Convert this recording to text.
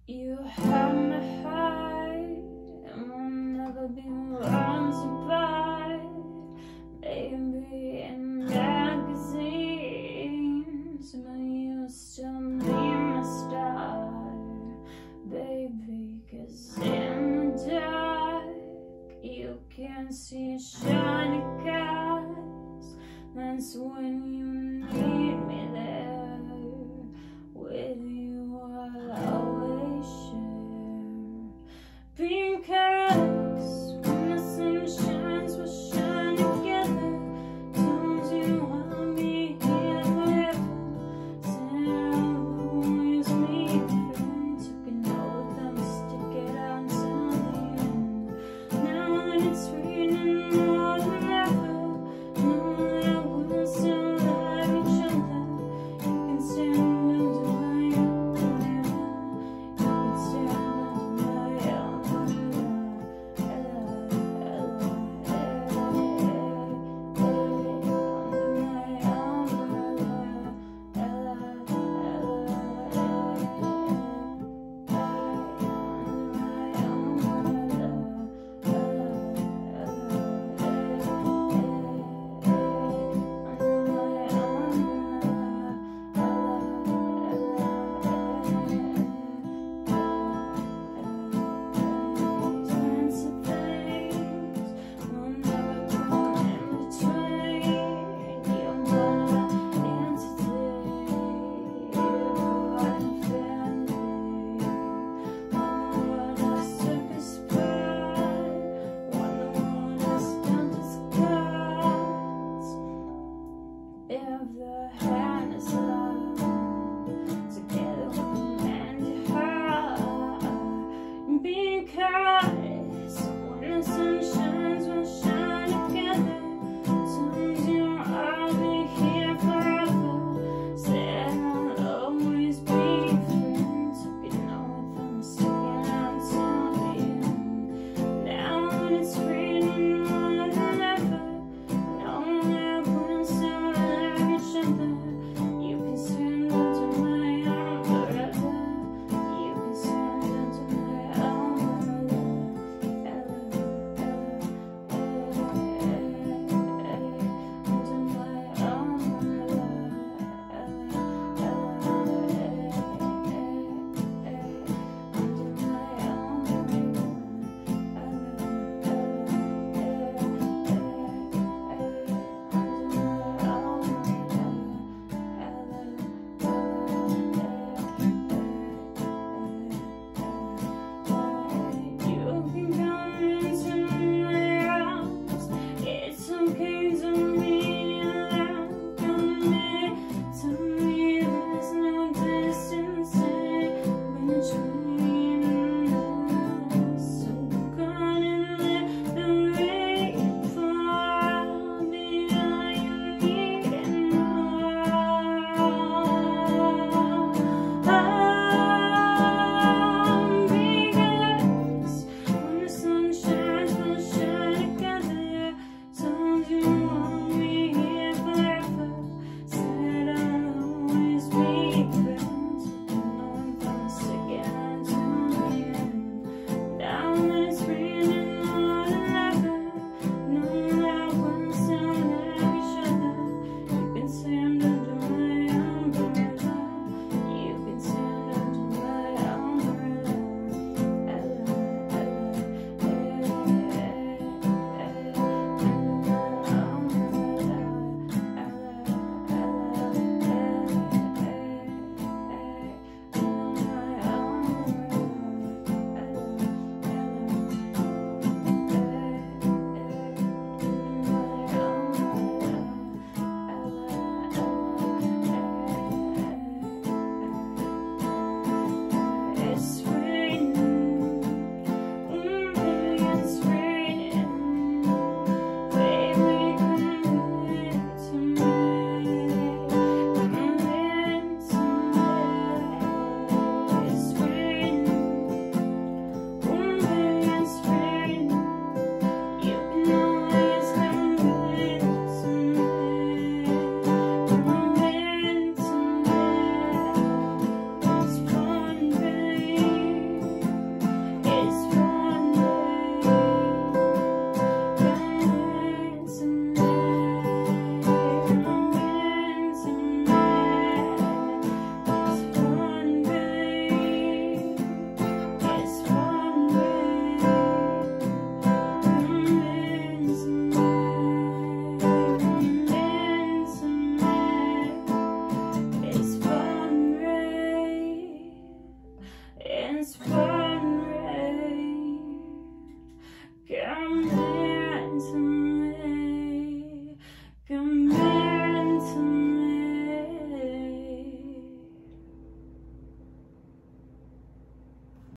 You have my heart and will never be wrong to buy. Maybe in magazines, but you still be my star, baby. 'Cause in the dark, you can't see shiny cars. That's when you need me there. With you I'll always share pink eyes. When the sun shines, we'll shine together. Don't you want me here forever? Said I always make friends. You can hold them, stick it out until the end. Now when it's raining, Come